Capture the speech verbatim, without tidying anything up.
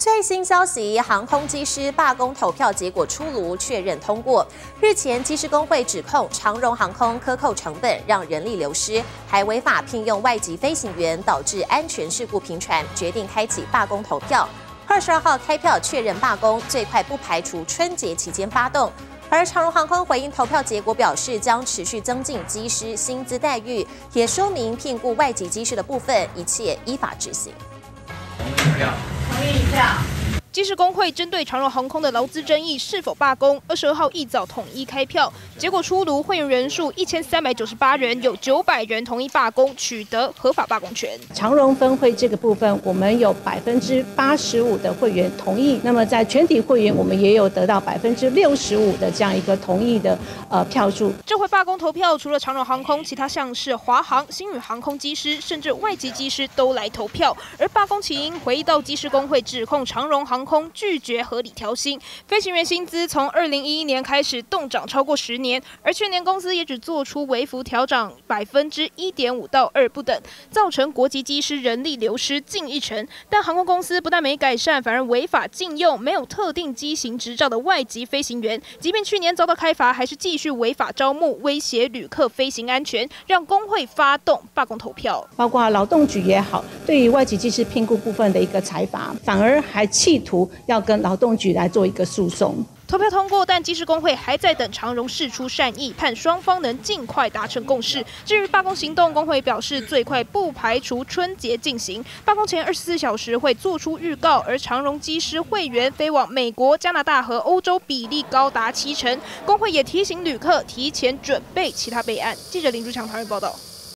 最新消息，航空机师罢工投票结果出炉，确认通过。日前，机师工会指控长荣航空克扣成本，让人力流失，还违法聘用外籍飞行员，导致安全事故频传，决定开启罢工投票。二十二号开票确认罢工，最快不排除春节期间发动。而长荣航空回应投票结果，表示将持续增进机师薪资待遇，也说明聘雇外籍机师的部分一切依法执行。 同意票。同意票。 机师工会针对长荣航空的劳资争议是否罢工，二十二号一早统一开票，结果出炉，会员人数一千三百九十八人，有九百人同意罢工，取得合法罢工权。 长荣分会这个部分，我们有百分之八十五的会员同意，那么在全体会员，我们也有得到百分之六十五的这样一个同意的呃票数。 这回罢工投票，除了长荣航空，其他像是华航、星宇航空机师，甚至外籍机师都来投票。而罢工起因回忆到机师工会指控长荣航空空拒绝合理调薪，飞行员薪资从二零一一年开始冻涨超过十年，而去年公司也只做出微幅调涨百分之一点五到二不等，造成国籍机师人力流失近一成。但航空公司不但没改善，反而违法禁用没有特定机型执照的外籍飞行员，即便去年遭到开罚，还是继续违法招募，威胁旅客飞行安全，让工会发动罢工投票。 包括劳动局也好，对于外籍技师聘雇部分的一个裁罚，反而还企图要跟劳动局来做一个诉讼。 投票通过，但机师工会还在等长荣释出善意，盼双方能尽快达成共识。至于罢工行动，工会表示最快不排除春节进行，罢工前二十四小时会做出预告。而长荣机师会员飞往美国、加拿大和欧洲比例高达七成，工会也提醒旅客提前准备其他备案。记者林竹强台北报道。